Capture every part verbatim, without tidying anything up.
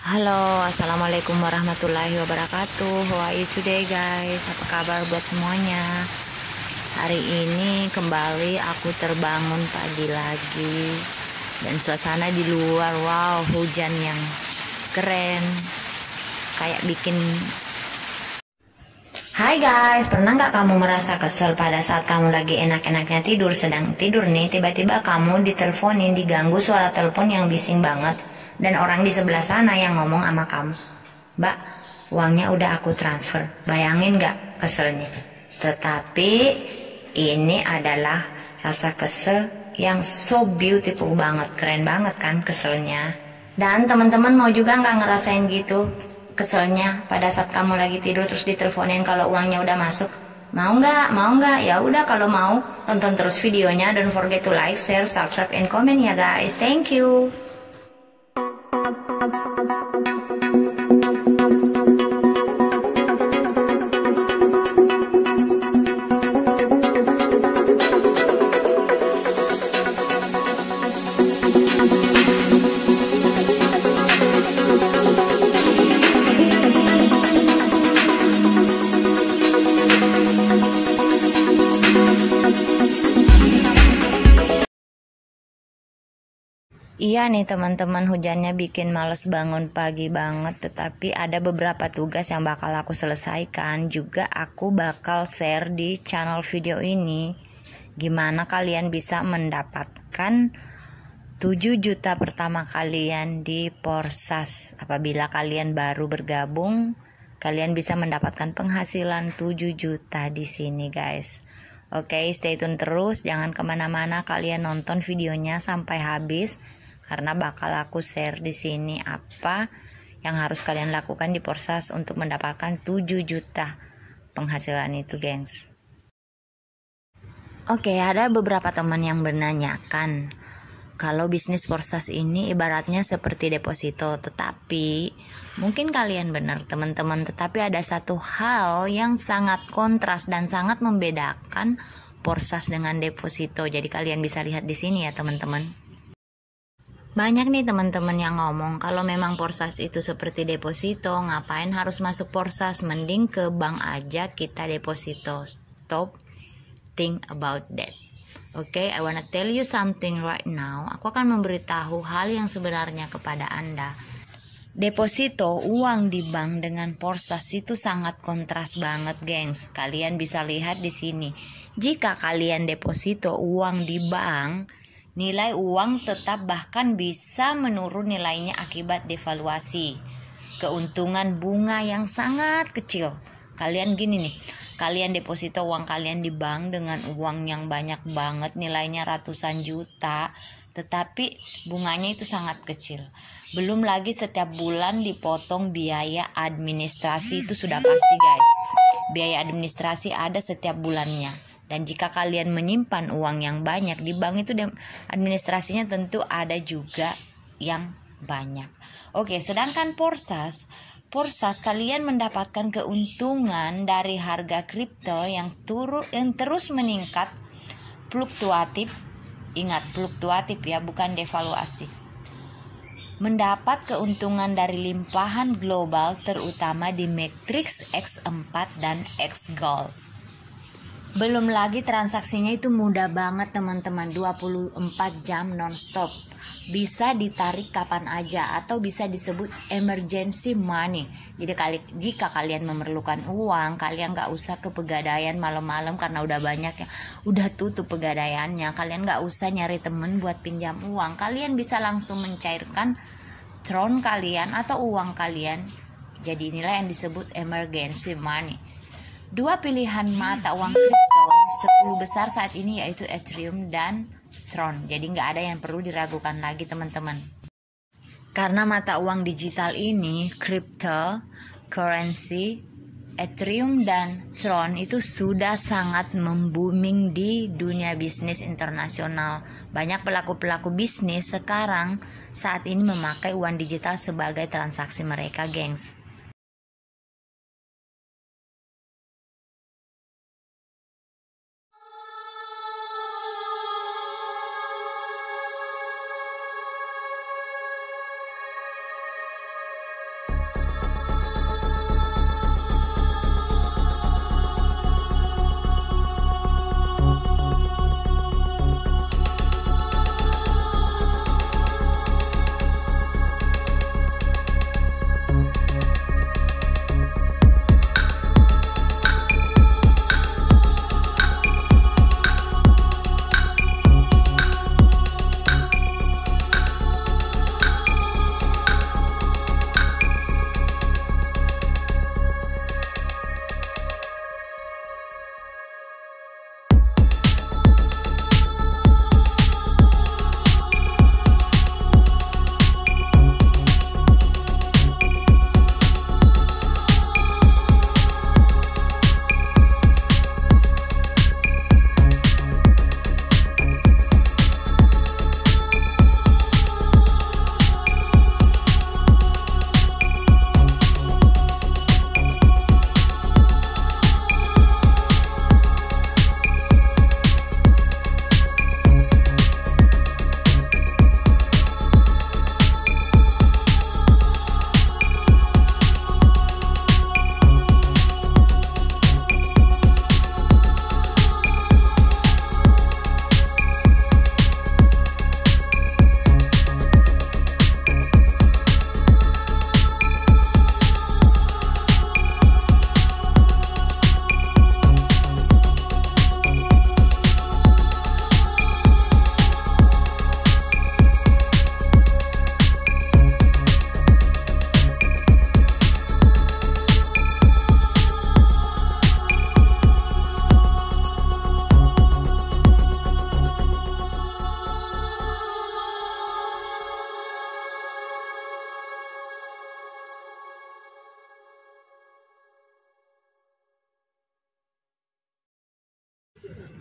Halo, assalamualaikum warahmatullahi wabarakatuh. How are you today, guys? Apa kabar buat semuanya? Hari ini kembali aku terbangun pagi lagi dan suasana di luar, wow, hujan yang keren, kayak bikin. Hai guys, pernah nggak kamu merasa kesel pada saat kamu lagi enak-enaknya tidur, sedang tidur nih, tiba-tiba kamu diteleponin, diganggu suara telepon yang bising banget, dan orang di sebelah sana yang ngomong sama kamu, "Mbak, uangnya udah aku transfer." Bayangin nggak keselnya? Tetapi ini adalah rasa kesel yang so beautiful banget, keren banget kan keselnya. Dan teman-teman mau juga nggak ngerasain gitu keselnya pada saat kamu lagi tidur terus diteleponin kalau uangnya udah masuk? Mau nggak? Mau nggak? Ya udah, kalau mau tonton terus videonya. Don't forget to like, share, subscribe, and comment ya guys. Thank you. Iya nih teman-teman, hujannya bikin males bangun pagi banget, tetapi ada beberapa tugas yang bakal aku selesaikan. Juga aku bakal share di channel video ini gimana kalian bisa mendapatkan tujuh juta pertama kalian di Porsas. Apabila kalian baru bergabung, kalian bisa mendapatkan penghasilan tujuh juta di sini guys. Oke, stay tune terus, jangan kemana-mana, kalian nonton videonya sampai habis, karena bakal aku share di sini apa yang harus kalian lakukan di Porsas untuk mendapatkan tujuh juta penghasilan itu, gengs. Oke, ada beberapa teman yang menanyakan kalau bisnis Porsas ini ibaratnya seperti deposito, tetapi mungkin kalian benar teman-teman, tetapi ada satu hal yang sangat kontras dan sangat membedakan Porsas dengan deposito. Jadi kalian bisa lihat di sini ya teman-teman. Banyak nih teman-teman yang ngomong kalau memang Porsas itu seperti deposito, ngapain harus masuk Porsas, mending ke bank aja kita deposito. Stop think about that. Oke, okay, I wanna tell you something right now. Aku akan memberitahu hal yang sebenarnya kepada Anda. Deposito, uang di bank, dengan Porsas itu sangat kontras banget, gengs. Kalian bisa lihat di sini. Jika kalian deposito uang di bank, nilai uang tetap bahkan bisa menurun nilainya akibat devaluasi. Keuntungan bunga yang sangat kecil. Kalian gini nih, kalian deposito uang kalian di bank dengan uang yang banyak banget, nilainya ratusan juta, tetapi bunganya itu sangat kecil. Belum lagi setiap bulan dipotong biaya administrasi, itu sudah pasti guys. Biaya administrasi ada setiap bulannya. Dan jika kalian menyimpan uang yang banyak di bank, itu administrasinya tentu ada juga yang banyak. Oke, sedangkan Porsas, Porsas kalian mendapatkan keuntungan dari harga kripto yang turun, yang terus meningkat, fluktuatif. Ingat, fluktuatif ya, bukan devaluasi. Mendapat keuntungan dari limpahan global, terutama di matriks X empat dan X Gold. Belum lagi transaksinya itu mudah banget teman-teman, dua puluh empat jam nonstop. Bisa ditarik kapan aja atau bisa disebut emergency money. Jadi kali, jika kalian memerlukan uang, kalian gak usah ke pegadaian malam-malam karena udah banyak ya, udah tutup pegadaiannya. Kalian gak usah nyari temen buat pinjam uang. Kalian bisa langsung mencairkan tron kalian atau uang kalian. Jadi inilah yang disebut emergency money. Dua pilihan mata uang kripto sepuluh besar saat ini yaitu Ethereum dan Tron. Jadi nggak ada yang perlu diragukan lagi teman-teman. Karena mata uang digital ini, crypto currency, Ethereum dan Tron itu sudah sangat membooming di dunia bisnis internasional. Banyak pelaku-pelaku bisnis sekarang saat ini memakai uang digital sebagai transaksi mereka, gengs.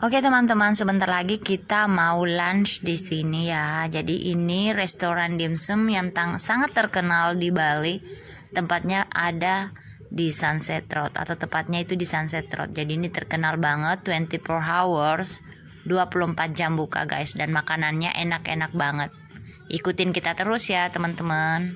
Oke teman-teman, sebentar lagi kita mau lunch di sini ya. Jadi ini restoran dimsum yang tang sangat terkenal di Bali. Tempatnya ada di Sunset Road, atau tepatnya itu di Sunset Road. Jadi ini terkenal banget, dua puluh four hours, dua puluh empat jam buka guys, dan makanannya enak-enak banget. Ikutin kita terus ya teman-teman.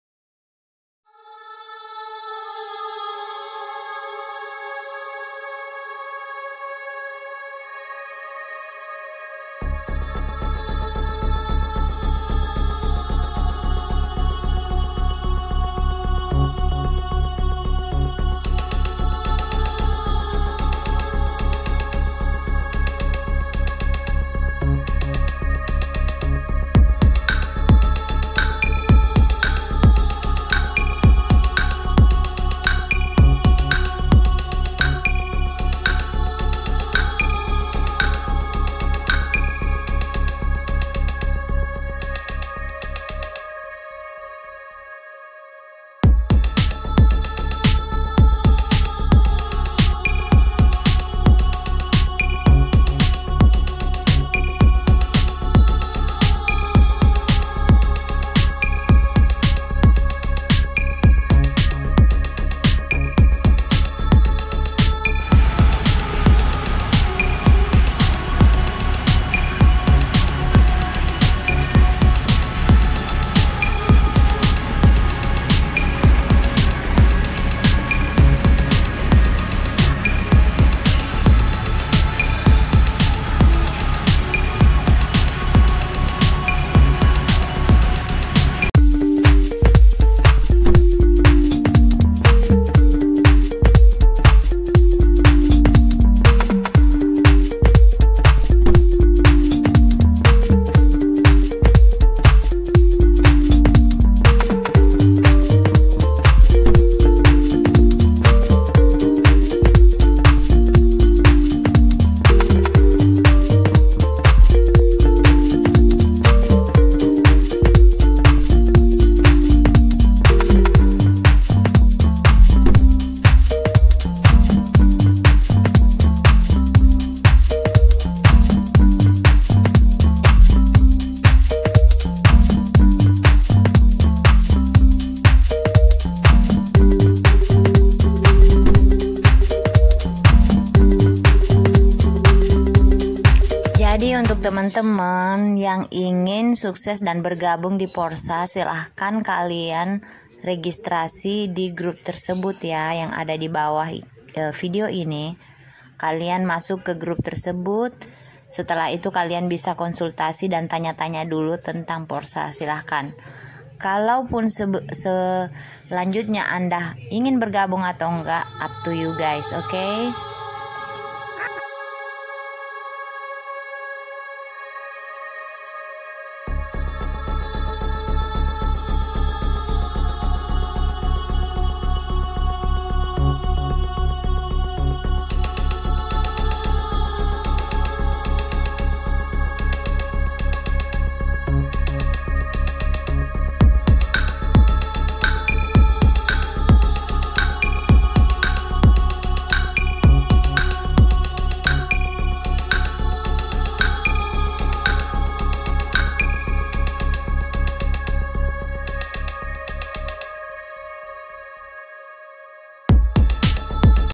Jadi untuk teman-teman yang ingin sukses dan bergabung di Porsa, silahkan kalian registrasi di grup tersebut ya, yang ada di bawah video ini. Kalian masuk ke grup tersebut. Setelah itu kalian bisa konsultasi dan tanya-tanya dulu tentang Porsa, silahkan. Kalaupun selanjutnya Anda ingin bergabung atau enggak, up to you guys, oke? Okay?